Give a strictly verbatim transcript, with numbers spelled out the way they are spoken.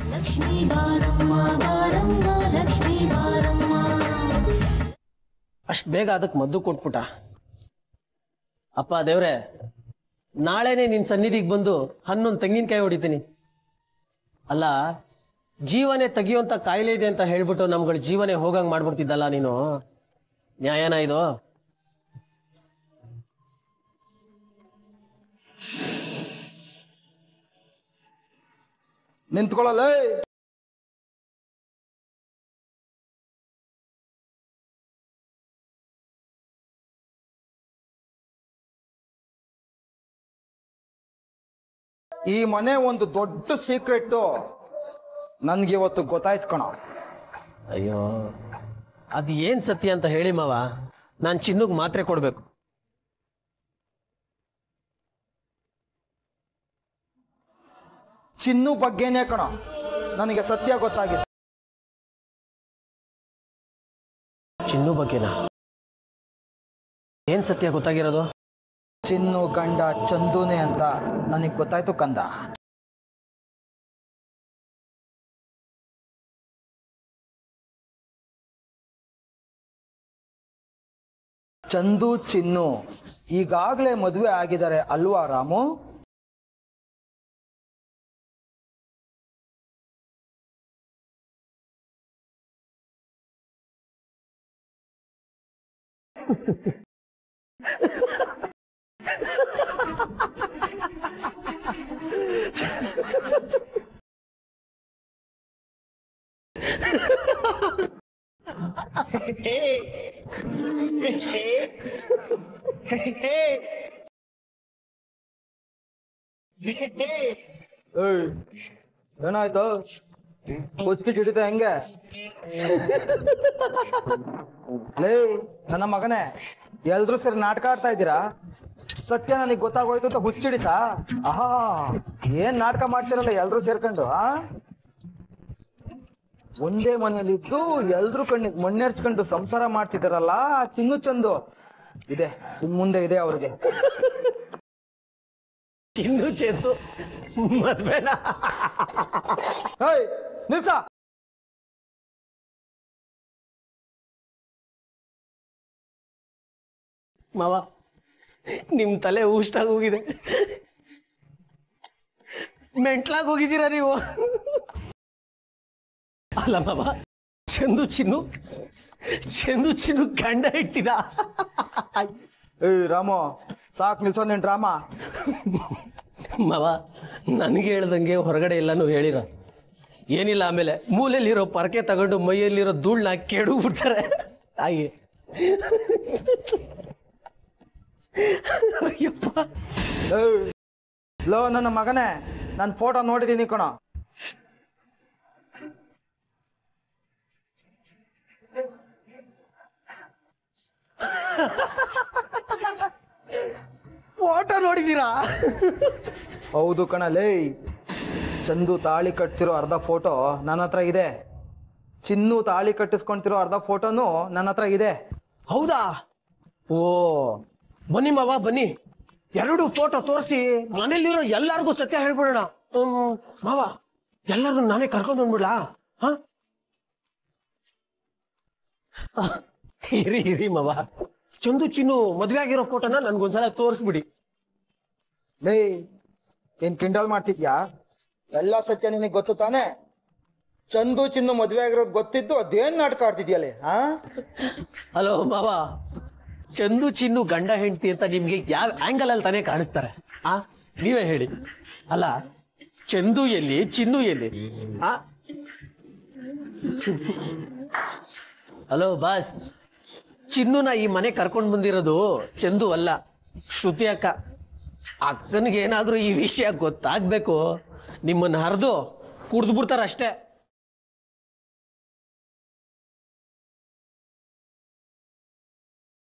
ಲಕ್ಷ್ಮೀ ಬಾರಮ್ಮ ಬಾರಮ್ಮ ಲಕ್ಷ್ಮೀ ಬಾರಮ್ಮ. ಅಷ್ಟು ಬೇಗ ಅದಕ್ಕೆ ಮದ್ದು ಕೊಟ್ಬಿಟ್ಟ. ಅಪ್ಪ ದೇವ್ರೆ, ನಾಳೆನೆ ನಿನ್ ಸನ್ನಿಧಿಗೆ ಬಂದು ಹನ್ನೊಂದು ತೆಂಗಿನಕಾಯಿ ಹೊಡಿತೀನಿ. ಅಲ್ಲ, ಜೀವನೇ ತೆಗಿಯುವಂತ ಕಾಯಿಲೆ ಇದೆ ಅಂತ ಹೇಳ್ಬಿಟ್ಟು ನಮ್ಗಳ ಜೀವನೇ ಹೋಗಂಗ್ ಮಾಡ್ಬಿಡ್ತಿದ್ದಲ್ಲ ನೀನು. ನ್ಯಾಯನ ಇದು? ನಿಂತ್ಕೊಳ್ಳಲ್ಲ. ಈ ಮನೆ ಒಂದು ದೊಡ್ಡ ಸೀಕ್ರೆಟ್ ನನ್ಗೆ ಇವತ್ತು ಗೊತ್ತಾಯ್ತು ಕಣ. ಅಯ್ಯೋ, ಅದು ಏನ್ ಸತ್ಯ ಅಂತ ಹೇಳಿ ಮಾವ. ನಾನು ಚಿನ್ನಗ್ ಮಾತ್ರೆ ಕೊಡ್ಬೇಕು. ಚಿನ್ನು ಬಗ್ಗೆನೇ ಕಣ ನನಗೆ ಸತ್ಯ ಗೊತ್ತಾಗಿದೆ. ಚಿನ್ನು ಬಗ್ಗೆನಾ? ಏನ್ ಸತ್ಯ ಗೊತ್ತಾಗಿರೋದು? ಚಿನ್ನು ಗಂಡ ಚಂದುನೆ ಅಂತ ನನಗೆ ಗೊತ್ತಾಯ್ತು ಕಂದ. ಚಂದು ಚಿನ್ನು ಈಗಾಗಲೇ ಮದುವೆ ಆಗಿದ್ದಾರೆ ಅಲ್ವಾ ರಾಮು? ಏನಾಯ್ತು? ಕುಚ್ಕಿ ಹಿಡಿತ ಹೆಂಗೆ? ಲೇ ನನ್ನ ಮಗನೇ, ಎಲ್ರೂ ಸೇರಿ ನಾಟಕ ಆಡ್ತಾ ಇದ್ದೀರಾ? ಸತ್ಯ ನನಗೆ ಗೊತ್ತಾಗೋಯ್ತು ಅಂತ ಹುಚ್ಚಿಡಿತಾ? ಆಹಾ, ಏನ್ ನಾಟಕ ಮಾಡ್ತಿರಲ್ಲ ಎಲ್ರೂ ಸೇರ್ಕೊಂಡು. ಆ ಒಂದೇ ಮನೆಯಲ್ಲಿದ್ದು ಎಲ್ರೂ ಕಣ್ಣಿಗೆ ಮಣ್ಣೆರ್ಚ್ಕೊಂಡು ಸಂಸಾರ ಮಾಡ್ತಿದ್ದಾರಲ್ಲ, ಚಿನ್ನು ಚಂದು ಇದೆ ನಿಮ್ ಮುಂದೆ ಇದೆ ಅವ್ರಿಗೆ. ಚಿನ್ನು ಚಂದು ಮದ್ವೆನಾ? ಹೇಯ್ ನಿಲ್ಸ. ಮಾವ, ನಿಮ್ ತಲೆ ಊಷ್ಟಾಗಿ ಹೋಗಿದೆ. ಮೆಂಟ್ಲಾಗಿ ಹೋಗಿದ್ದೀರಾ ನೀವು. ಅಲ್ಲ ಮಾವ, ಚಂದು ಚಿನ್ನು ಚಂದು ಚಿನ್ನು ಗಂಡ ಇಡ್ತೀರಾ? ಏ ರಾಮು, ಸಾಕ್ ನಿಲ್ಸೋ ನಿನ್ ಡ್ರಾಮ. ಮಾವ, ನನಗೆ ಹೇಳ್ದಂಗೆ ಹೊರಗಡೆ ಎಲ್ಲಾನು ಹೇಳಿರ. ಏನಿಲ್ಲ, ಆಮೇಲೆ ಮೂಲೆಯಲ್ಲಿರೋ ಪರಕೆ ತಗೊಂಡು ಮೈಯಲ್ಲಿರೋ ಧೂಳನ್ನ ಕೆಡು ಬಿಡ್ತಾರೆ. ಹಾಗೆ ಲೋ ನನ್ನ ಮಗನೇ, ನಾನು ಫೋಟೋ ನೋಡಿದ್ದೀನಿ ಕಣ. ಫೋಟೋ ನೋಡಿದೀರಾ? ಹೌದು ಕಣಲೇ. ಚಂದು ತಾಳಿ ಕಟ್ತಿರೋ ಅರ್ಧ ಫೋಟೋ ನನ್ನ ಹತ್ರ ಇದೆ. ಚಿನ್ನು ತಾಳಿ ಕಟ್ಟಿಸ್ಕೊಂತಿರೋ ಅರ್ಧ ಫೋಟೋನು ನನ್ನ ಹತ್ರ ಇದೆ. ಹೌದಾ? ಓ, ಬನ್ನಿ ಮಾವ ಬನ್ನಿ, ಎರಡು ಫೋಟೋ ತೋರಿಸಿ ಮನೇಲಿರೋ ಎಲ್ಲಾರ್ಗೂ ಸತ್ಯ ಹೇಳ್ಬಿಡೋಣ. ಹ್ಮ್ ಮಾವ, ಎಲ್ಲರೂ ನಾನೇ ಕರ್ಕೊಂಡು ಬಂದ್ಬಿಡ್ಲಾ? ಹ ಇರಿ ಇರಿ ಮಾವ, ಚಂದು ಚಿನ್ನು ಮದ್ವೆ ಆಗಿರೋ ಫೋಟೋನ ನನ್ಗೊಂದ್ಸಲ ತೋರಿಸ್ಬಿಡಿ. ಲೇ, ಏನ್ ಕಿಂಡಲ್ ಮಾಡ್ತಿದ್ಯಾ? ಎಲ್ಲ ಸತ್ಯ ನಿನಗೆ ಗೊತ್ತು ತಾನೆ? ಚಂದು ಚಿನ್ನು ಮದ್ವೆ ಆಗಿರೋದು ಗೊತ್ತಿದ್ದು ಅದೇನ್ ನಾಟಕ ಆಡ್ತಿದ್ಯಲ್ಲೇ? ಹಾ ಹಲೋ ಮಾವ, ಚಂದು ಚಿನ್ನು ಗಂಡ ಹೆಂಡತಿ ಅಂತ ನಿಮ್ಗೆ ಯಾವ ಆಂಗಲ್ ಅಲ್ಲಿ ತಾನೇ ಕಾಣಿಸ್ತಾರೆ? ಆ ನೀವೇ ಹೇಳಿ. ಅಲ್ಲ, ಚಂದು ಎಲ್ಲಿ, ಚಿನ್ನು ಎಲ್ಲಿ? ಆ ಹಲೋ ಬಾಸ್, ಚಿನ್ನುನ ಈ ಮನೆ ಕರ್ಕೊಂಡು ಬಂದಿರೋದು ಚಂದು ಅಲ್ಲ, ಶ್ರುತಿ ಅಕ್ಕ. ಅಕ್ಕನಿಗೆ ಏನಾದ್ರೂ ಈ ವಿಷಯ ಗೊತ್ತಾಗ್ಬೇಕು, ನಿಮ್ಮನ್ನ ಹರಿದು ಕುಡ್ದು ಬಿಡ್ತಾರ ಅಷ್ಟೇ.